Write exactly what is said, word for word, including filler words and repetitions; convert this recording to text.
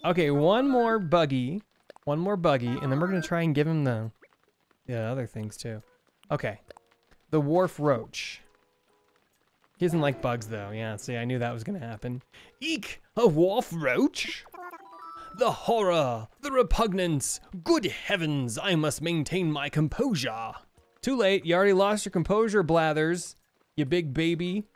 Okay, one more buggy. One more buggy, and then we're gonna try and give him the, yeah, other things too. Okay. The wharf roach. He doesn't like bugs though. Yeah, see, I knew that was gonna happen. Eek! A wharf roach? The horror! The repugnance! Good heavens, I must maintain my composure. Too late, you already lost your composure, Blathers. You big baby.